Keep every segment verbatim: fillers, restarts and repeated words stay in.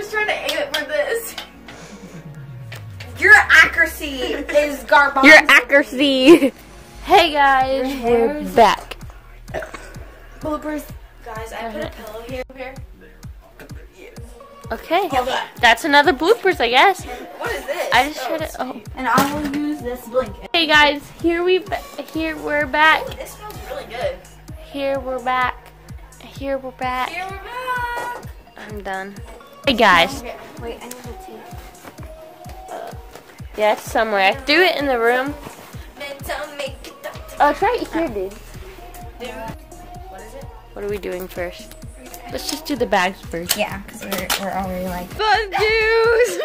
was trying to aim it for this. Your accuracy is garbage. Your accuracy. Hey guys, we're back. Bloopers. Guys, I put a pillow here. here. Okay, that's another bloopers, I guess. What is this? I just oh, tried to. Oh. And I will use this blanket. Hey guys, here we ba- here we're back. This smells really good. Here we're back. Here we're back. Here we're back. I'm done. Hey guys. Okay. Wait, I need to tape. Yeah, it's somewhere. I threw it in the room. Oh, it's right here, dude. What is it? What are we doing first? Let's just do the bags first. Yeah, because we're, we're already like. Fun juice!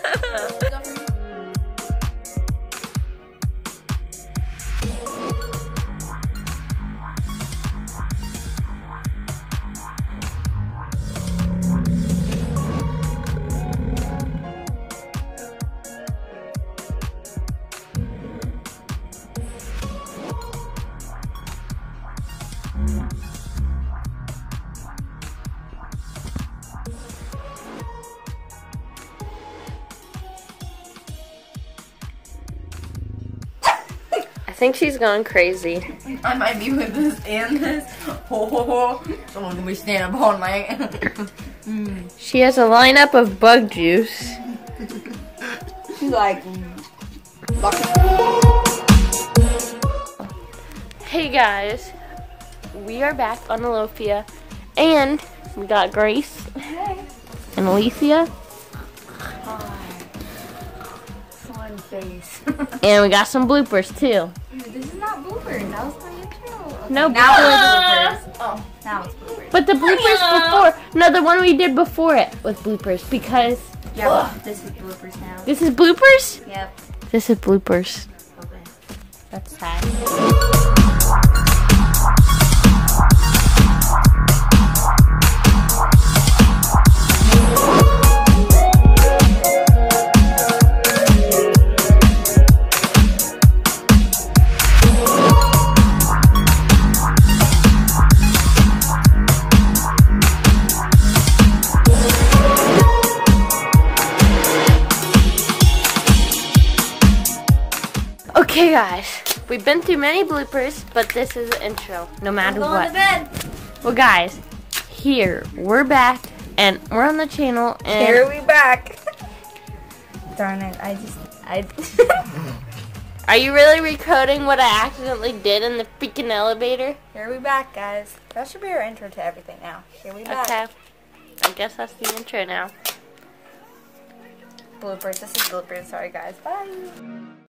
I think she's going crazy. I might be with this and this. Ho ho ho. Someone's gonna be standing up on my. mm. She has a lineup of bug juice. She's like. Hey guys, we are back on Alofia, and we got Grace Hey. and Alicia, Fun face. and we got some bloopers too. This is not bloopers. That was my intro. Okay, No now bloopers. it's bloopers. Oh. Now it's bloopers. But the bloopers before, no, the one we did before it was bloopers because Yeah, well, this is bloopers now. this is bloopers. Yep. This is bloopers. Okay. That's sad. Okay guys, we've been through many bloopers, but this is the intro, no matter Go what. to bed. Well guys, here, we're back, and we're on the channel, and Here we back. Darn it, I just, I. are you really recoding what I accidentally did in the freaking elevator? Here we back, guys. That should be our intro to everything now. Here we back. Okay, I guess that's the intro now. Bloopers, this is bloopers. Sorry, guys. Bye.